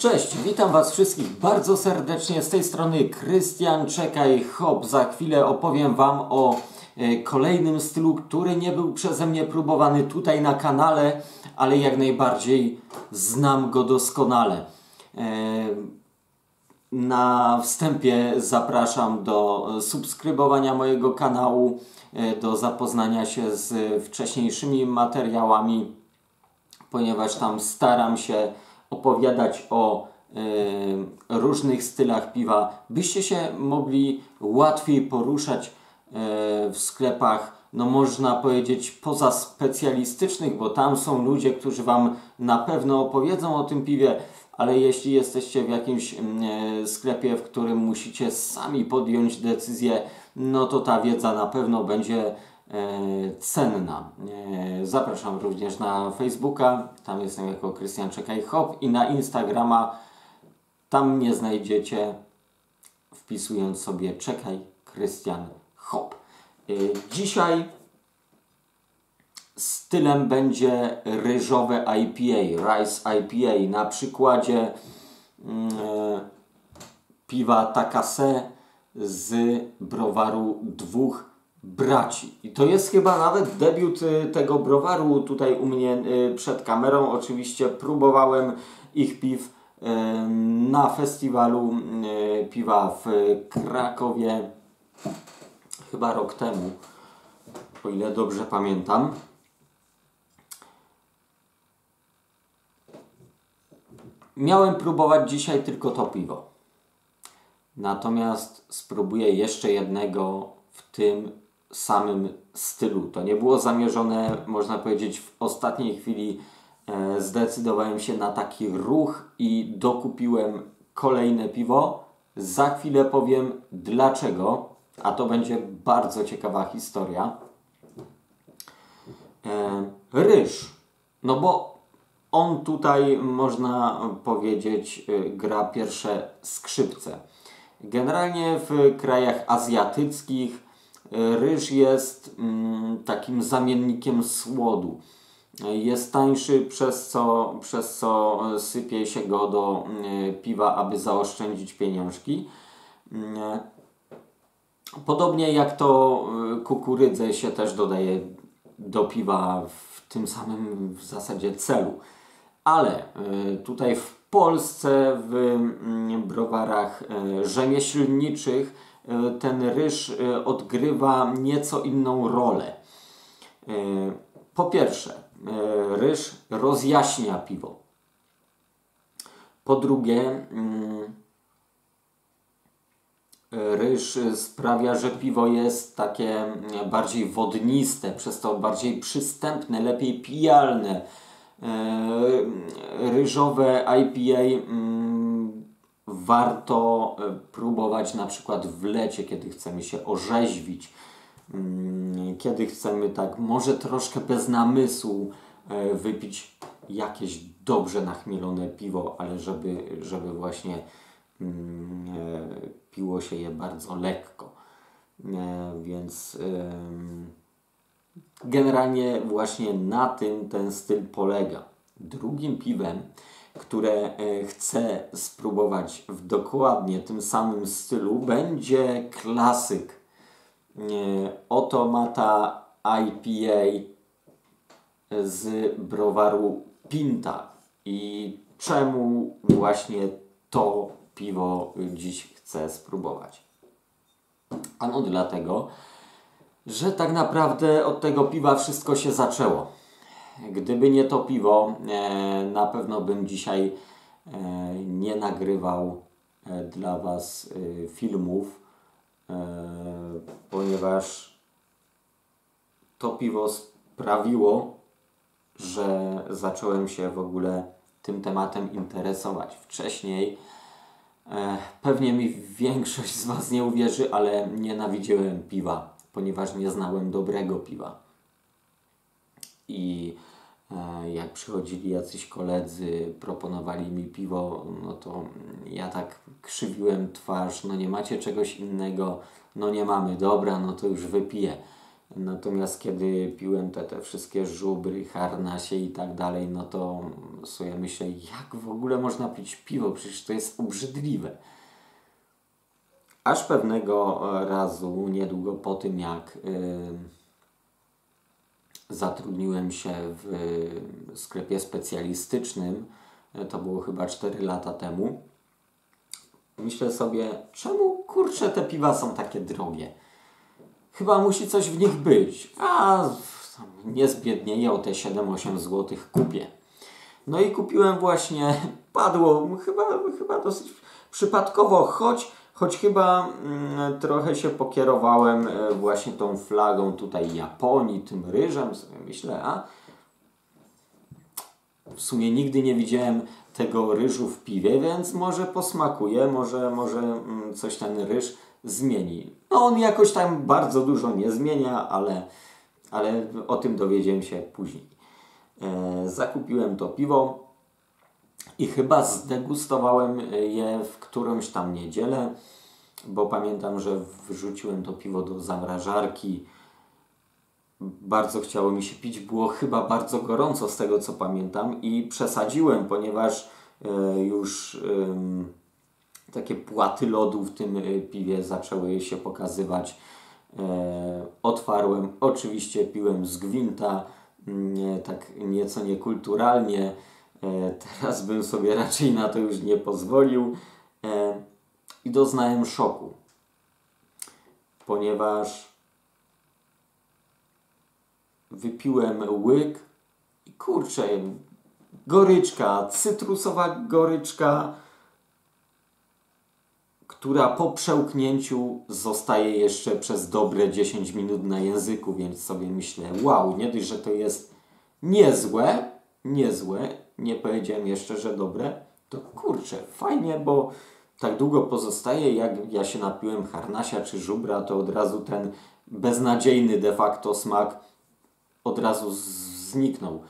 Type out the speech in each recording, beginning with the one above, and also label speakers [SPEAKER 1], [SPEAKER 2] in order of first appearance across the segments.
[SPEAKER 1] Cześć, witam Was wszystkich bardzo serdecznie. Z tej strony Krystian, czekaj, hop. Za chwilę opowiem Wam o kolejnym stylu, który nie był przeze mnie próbowany tutaj na kanale, ale jak najbardziej znam go doskonale. Na wstępie zapraszam do subskrybowania mojego kanału, do zapoznania się z wcześniejszymi materiałami, ponieważ tam staram się opowiadać o różnych stylach piwa, byście się mogli łatwiej poruszać w sklepach, no można powiedzieć poza specjalistycznych, bo tam są ludzie, którzy Wam na pewno opowiedzą o tym piwie, ale jeśli jesteście w jakimś sklepie, w którym musicie sami podjąć decyzję, no to ta wiedza na pewno będzie cenna. Zapraszam również na Facebooka, tam jestem jako Krystian Czekaj Hop, i na Instagrama, tam mnie znajdziecie wpisując sobie Czekaj Krystian Hop. Dzisiaj stylem będzie ryżowe IPA, Rice IPA, na przykładzie piwa Takase z browaru Dwóch Braci. I to jest chyba nawet debiut tego browaru tutaj u mnie przed kamerą. Oczywiście próbowałem ich piw na festiwalu piwa w Krakowie chyba rok temu, o ile dobrze pamiętam. Miałem próbować dzisiaj tylko to piwo. Natomiast spróbuję jeszcze jednego w tym samym stylu. To nie było zamierzone, można powiedzieć, w ostatniej chwili zdecydowałem się na taki ruch i dokupiłem kolejne piwo. Za chwilę powiem dlaczego, a to będzie bardzo ciekawa historia. Ryż, no bo on tutaj, można powiedzieć, gra pierwsze skrzypce. Generalnie w krajach azjatyckich ryż jest takim zamiennikiem słodu. Jest tańszy, przez co sypie się go do piwa, aby zaoszczędzić pieniążki. Podobnie jak to kukurydzę się też dodaje do piwa w tym samym w zasadzie celu. Ale tutaj w Polsce w browarach rzemieślniczych ten ryż odgrywa nieco inną rolę. Po pierwsze, ryż rozjaśnia piwo. Po drugie, ryż sprawia, że piwo jest takie bardziej wodniste, przez to bardziej przystępne, lepiej pijalne. Ryżowe IPA warto próbować na przykład w lecie, kiedy chcemy się orzeźwić, kiedy chcemy tak może troszkę bez namysłu wypić jakieś dobrze nachmielone piwo, ale żeby właśnie piło się je bardzo lekko. Więc generalnie właśnie na tym ten styl polega. Drugim piwem, które chcę spróbować w dokładnie tym samym stylu, będzie klasyk Otomata IPA z browaru Pinta. I czemu właśnie to piwo dziś chcę spróbować? Ano dlatego, że tak naprawdę od tego piwa wszystko się zaczęło. Gdyby nie to piwo, na pewno bym dzisiaj nie nagrywał dla Was filmów, ponieważ to piwo sprawiło, że zacząłem się w ogóle tym tematem interesować. Wcześniej pewnie mi większość z Was nie uwierzy, ale nienawidziłem piwa, ponieważ nie znałem dobrego piwa. I jak przychodzili jacyś koledzy, proponowali mi piwo, no to ja tak krzywiłem twarz, no nie macie czegoś innego, no nie mamy, dobra, no to już wypiję. Natomiast kiedy piłem te wszystkie żubry, harnasie i tak dalej, no to sobie myślę, jak w ogóle można pić piwo, przecież to jest obrzydliwe. Aż pewnego razu, niedługo po tym jak zatrudniłem się w sklepie specjalistycznym, to było chyba 4 lata temu, myślę sobie, czemu kurczę te piwa są takie drogie? Chyba musi coś w nich być, a nie zbiednieję, o te 7-8 zł kupię. No i kupiłem właśnie, padło chyba dosyć przypadkowo, choć chyba trochę się pokierowałem właśnie tą flagą tutaj Japonii, tym ryżem, sobie myślę, a w sumie nigdy nie widziałem tego ryżu w piwie, więc może posmakuje, może coś ten ryż zmieni. No on jakoś tam bardzo dużo nie zmienia, ale o tym dowiedziałem się później. Zakupiłem to piwo i chyba zdegustowałem je w którąś tam niedzielę, bo pamiętam, że wrzuciłem to piwo do zamrażarki. Bardzo chciało mi się pić, było chyba bardzo gorąco z tego co pamiętam i przesadziłem, ponieważ już takie płaty lodu w tym piwie zaczęły się pokazywać. Otwarłem, oczywiście piłem z gwinta, tak nieco niekulturalnie. Teraz bym sobie raczej na to już nie pozwolił i doznałem szoku, ponieważ wypiłem łyk i kurczę, goryczka, cytrusowa goryczka, która po przełknięciu zostaje jeszcze przez dobre 10 minut na języku, więc sobie myślę, wow, nie dość, że to jest niezłe, nie powiedziałem jeszcze, że dobre, to kurczę, fajnie, bo tak długo pozostaje, jak ja się napiłem harnasia czy żubra, to od razu ten beznadziejny de facto smak od razu zniknął.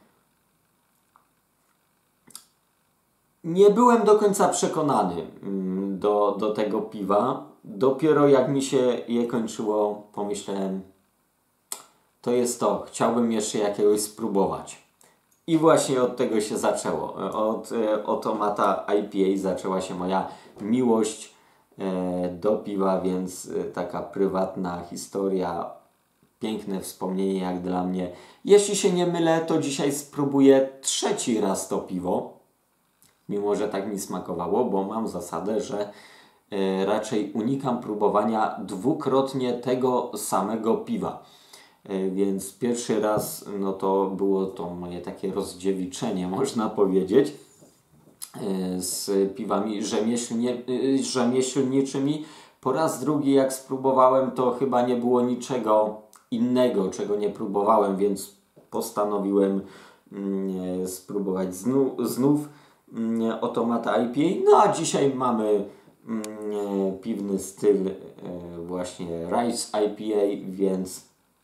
[SPEAKER 1] Nie byłem do końca przekonany do tego piwa. Dopiero jak mi się je kończyło, pomyślałem, to jest to, chciałbym jeszcze jakiegoś spróbować. I właśnie od tego się zaczęło. Od Automata IPA zaczęła się moja miłość do piwa, więc taka prywatna historia, piękne wspomnienie jak dla mnie. Jeśli się nie mylę, to dzisiaj spróbuję 3. raz to piwo. Mimo że tak mi smakowało, bo mam zasadę, że raczej unikam próbowania dwukrotnie tego samego piwa. Więc pierwszy raz no to było to moje takie rozdziewiczenie, można powiedzieć, z piwami rzemieślniczymi. Po raz drugi jak spróbowałem, to chyba nie było niczego innego, czego nie próbowałem, więc postanowiłem spróbować znów Automata IPA. No a dzisiaj mamy piwny styl właśnie Rice IPA, więc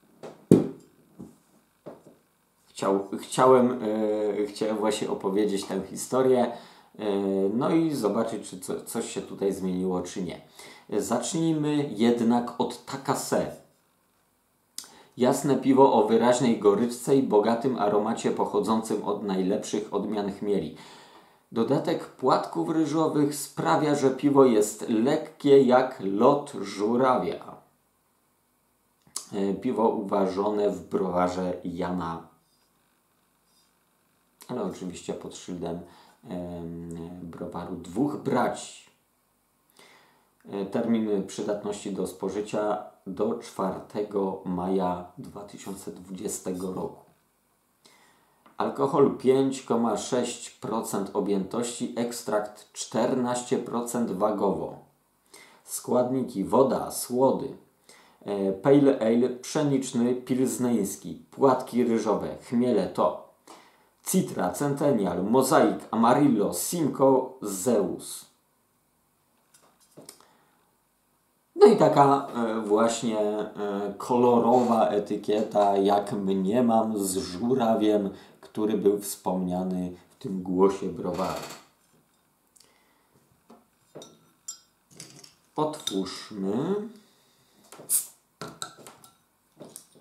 [SPEAKER 1] chciałem właśnie opowiedzieć tę historię, no i zobaczyć, czy coś się tutaj zmieniło, czy nie. Zacznijmy jednak od Takase. Jasne piwo o wyraźnej goryczce i bogatym aromacie pochodzącym od najlepszych odmian chmieli. Dodatek płatków ryżowych sprawia, że piwo jest lekkie jak lot żurawia. Piwo uważone w browarze Jana, ale oczywiście pod szyldem browaru Dwóch Braci. Termin przydatności do spożycia do 4 maja 2020 roku. Alkohol 5,6% objętości, ekstrakt 14% wagowo. Składniki: woda, słody, pale ale pszeniczny, pilzneński, płatki ryżowe, chmiele to Citra, Centennial, Mozaik, Amarillo, Simcoe, Zeus. No i taka właśnie kolorowa etykieta, jak mniemam, z żurawiem, który był wspomniany w tym głosie browaru. Otwórzmy.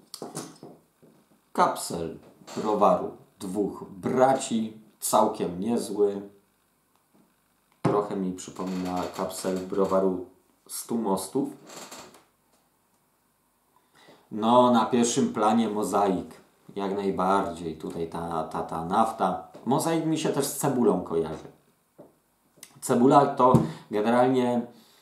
[SPEAKER 1] Kapsel browaru dwóch braci, całkiem niezły. Trochę mi przypomina kapsel browaru 100 mostów. No, na pierwszym planie mozaik. Jak najbardziej. Tutaj ta nafta. Mozaik mi się też z cebulą kojarzy. Cebula to generalnie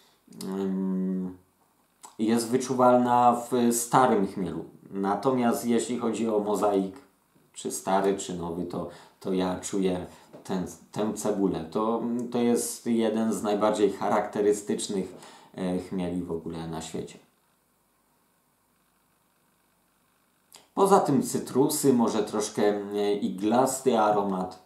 [SPEAKER 1] jest wyczuwalna w starym chmielu. Natomiast jeśli chodzi o mozaik, czy stary, czy nowy, to ja czuję tę cebulę. To jest jeden z najbardziej charakterystycznych chmieli w ogóle na świecie. Poza tym cytrusy, może troszkę iglasty aromat.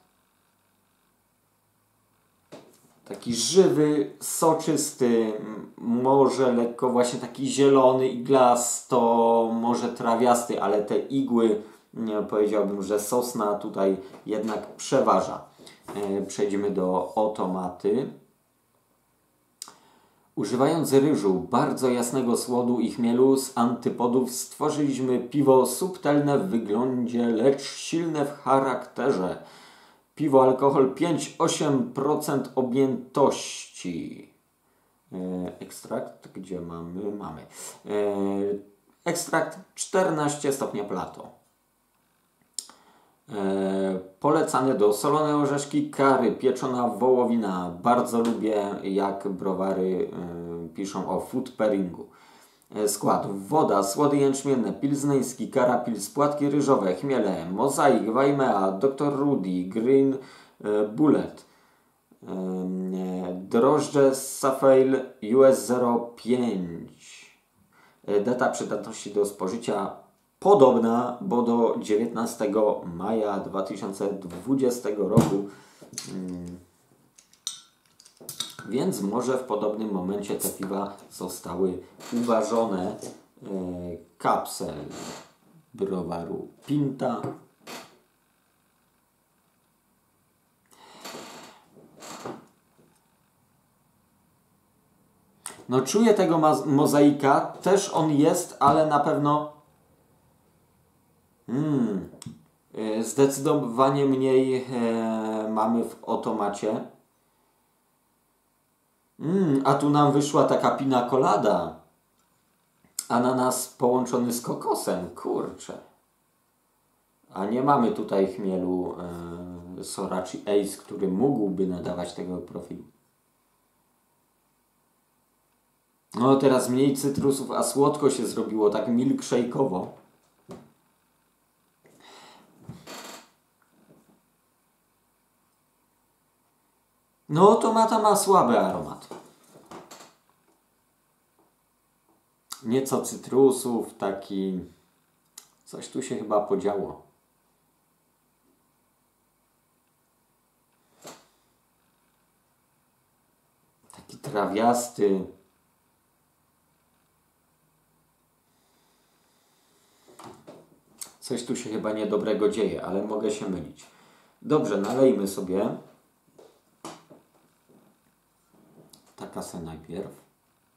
[SPEAKER 1] Taki żywy, soczysty, może lekko właśnie taki zielony, iglasto, może trawiasty, ale te igły, powiedziałbym, że sosna tutaj jednak przeważa. Przejdźmy do otomaty. Używając ryżu, bardzo jasnego słodu i chmielu z antypodów stworzyliśmy piwo subtelne w wyglądzie, lecz silne w charakterze. Piwo, alkohol 5,8% objętości. Ekstrakt, gdzie mamy? Mamy. Ekstrakt 14 stopnia Plato. Polecane do solone orzeszki, kary, pieczona wołowina. Bardzo lubię, jak browary piszą o food pairingu. Skład: woda, słody jęczmienne, pilzneński, karapils, płatki ryżowe, chmiele, mozaik, Weimea, Dr. Rudy, Green Bullet, drożdże Safale US 05. Data przydatności do spożycia podobna, bo do 19 maja 2020 roku. Więc może w podobnym momencie te piwa zostały uważone. Kapsel browaru Pinta. No czuję tego mozaika. Też on jest, ale na pewno zdecydowanie mniej mamy w otomacie. A tu nam wyszła taka pina colada. Ananas połączony z kokosem. Kurczę. A nie mamy tutaj chmielu Sorachi Ace, który mógłby nadawać tego profilu. No teraz mniej cytrusów, a słodko się zrobiło, tak milkshake'owo. No tomata ma słaby aromat. Nieco cytrusów, taki... Coś tu się chyba podziało. Taki trawiasty. Coś tu się chyba niedobrego dzieje, ale mogę się mylić. Dobrze, nalejmy sobie. Takasę najpierw.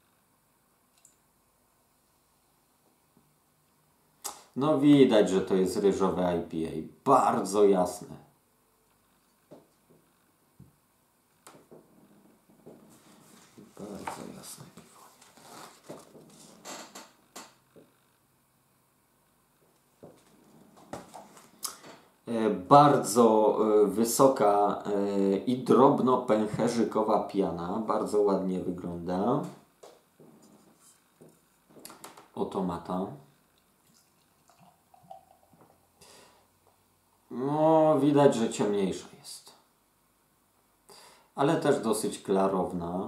[SPEAKER 1] No widać, że to jest ryżowe IPA. Bardzo jasne. Bardzo jasne piwo. Bardzo wysoka i drobno pęcherzykowa piana. Bardzo ładnie wygląda. Otomata. No, widać, że ciemniejsza jest. Ale też dosyć klarowna.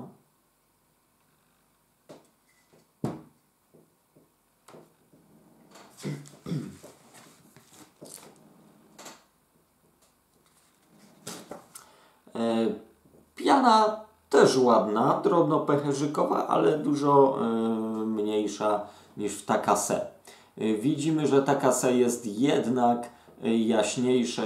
[SPEAKER 1] Piana też ładna, drobno pęcherzykowa, ale dużo mniejsza niż w Takase. Widzimy, że Takase jest jednak jaśniejsze,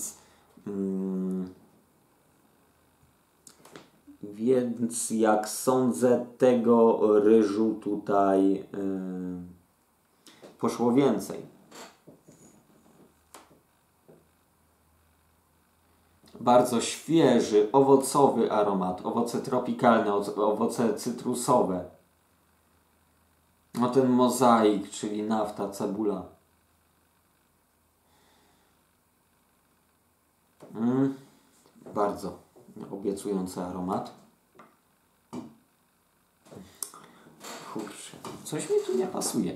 [SPEAKER 1] więc jak sądzę, tego ryżu tutaj poszło więcej. Bardzo świeży, owocowy aromat. Owoce tropikalne, owoce cytrusowe. No ten mozaik, czyli nafta, cebula. Bardzo obiecujący aromat. Kurczę, coś mi tu nie pasuje.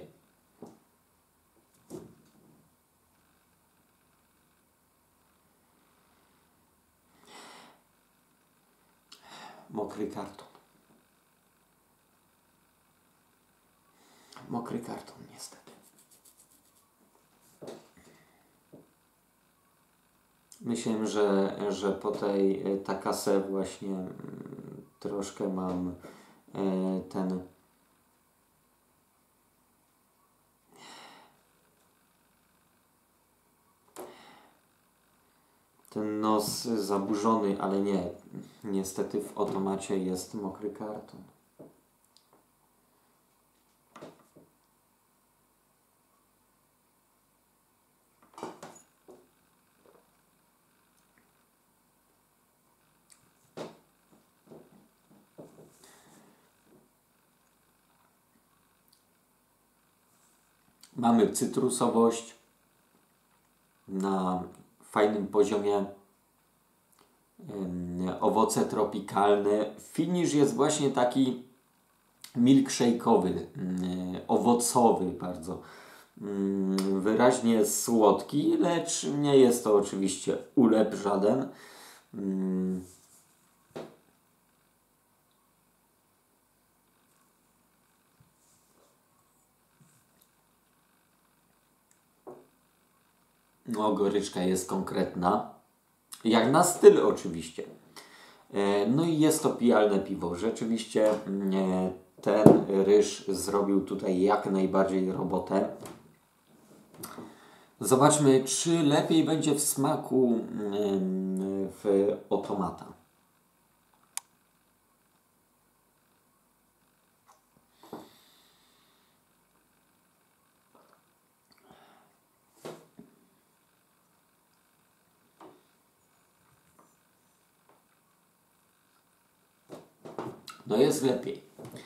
[SPEAKER 1] Mokry karton. Mokry karton, niestety. Myślę, że po tej Takase właśnie troszkę mam ten nos zaburzony, ale nie. Niestety w Otomacie jest mokry karton. Mamy cytrusowość na fajnym poziomie, owoce tropikalne. Finish jest właśnie taki milkshake'owy, owocowy bardzo. Wyraźnie słodki, lecz nie jest to oczywiście ulep żaden. No, goryczka jest konkretna. Jak na styl oczywiście. No i jest to pijalne piwo. Rzeczywiście ten ryż zrobił tutaj jak najbardziej robotę. Zobaczmy, czy lepiej będzie w smaku w Otomata. No jest lepiej.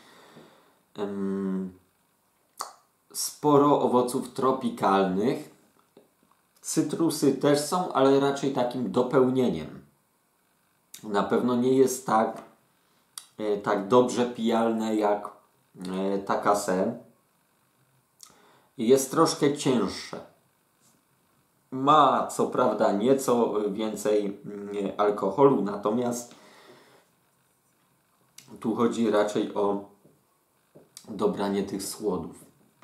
[SPEAKER 1] Sporo owoców tropikalnych. Cytrusy też są, ale raczej takim dopełnieniem. Na pewno nie jest tak dobrze pijalne jak Takase. Jest troszkę cięższe. Ma co prawda nieco więcej alkoholu, natomiast tu chodzi raczej o dobranie tych słodów.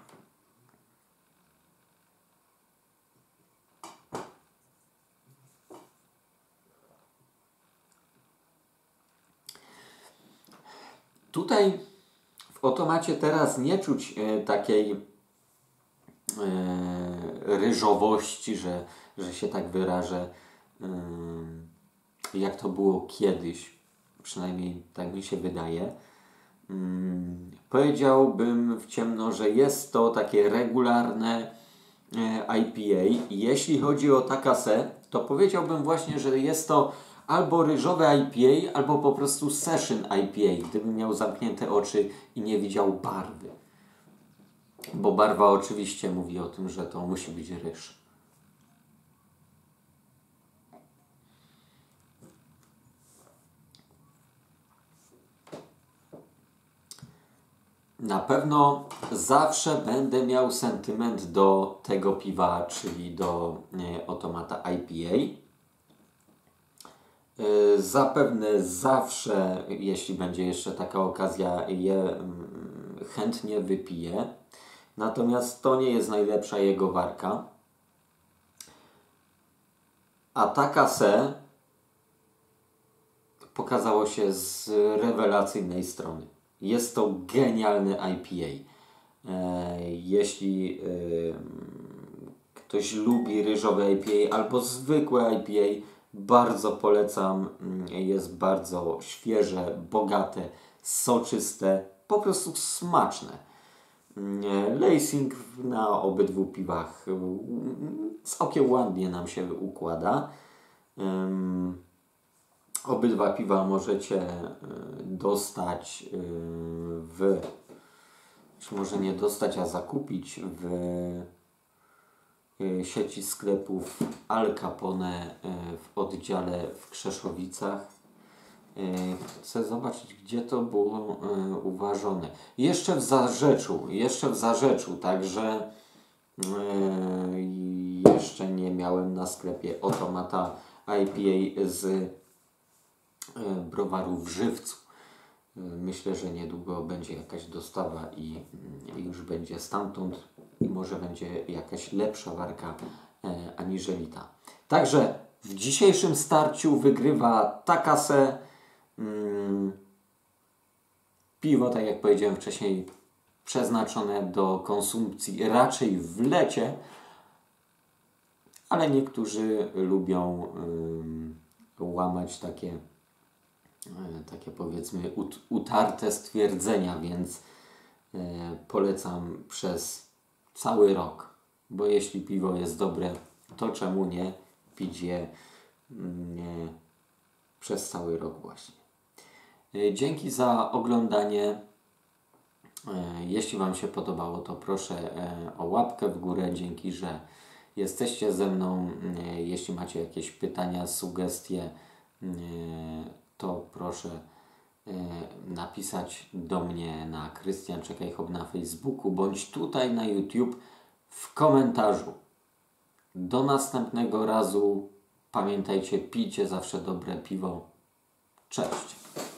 [SPEAKER 1] Tutaj w Otomacie teraz nie czuć takiej ryżowości, że się tak wyrażę, jak to było kiedyś. Przynajmniej tak mi się wydaje. Powiedziałbym w ciemno, że jest to takie regularne IPA. Jeśli chodzi o Takase, to powiedziałbym właśnie, że jest to albo ryżowe IPA, albo po prostu session IPA, gdybym miał zamknięte oczy i nie widział barwy. Bo barwa oczywiście mówi o tym, że to musi być ryż. Na pewno zawsze będę miał sentyment do tego piwa, czyli do Otomata IPA. Zapewne zawsze, jeśli będzie jeszcze taka okazja, je chętnie wypiję. Natomiast to nie jest najlepsza jego warka. A Takase pokazało się z rewelacyjnej strony. Jest to genialny IPA. Jeśli ktoś lubi ryżowe IPA albo zwykłe IPA, bardzo polecam. Jest bardzo świeże, bogate, soczyste, po prostu smaczne. Lacing na obydwu piwach całkiem ładnie nam się układa. Obydwa piwa możecie dostać czy może nie dostać, a zakupić w sieci sklepów Al Capone w oddziale w Krzeszowicach. Chcę zobaczyć, gdzie to było uważone. Jeszcze w Zarzeczu, także jeszcze nie miałem na sklepie Automata IPA z browaru w Żywcu. Myślę, że niedługo będzie jakaś dostawa i już będzie stamtąd i może będzie jakaś lepsza warka aniżeli ta. Także w dzisiejszym starciu wygrywa Takase. Piwo, tak jak powiedziałem wcześniej, przeznaczone do konsumpcji raczej w lecie, ale niektórzy lubią łamać takie powiedzmy utarte stwierdzenia, więc polecam przez cały rok, bo jeśli piwo jest dobre, to czemu nie pić je przez cały rok właśnie. Dzięki za oglądanie. Jeśli Wam się podobało, to proszę o łapkę w górę. Dzięki, że jesteście ze mną. Jeśli macie jakieś pytania, sugestie, to proszę napisać do mnie na Krystian Czekajchop na Facebooku bądź tutaj na YouTube w komentarzu. Do następnego razu. Pamiętajcie, pijcie zawsze dobre piwo. Cześć!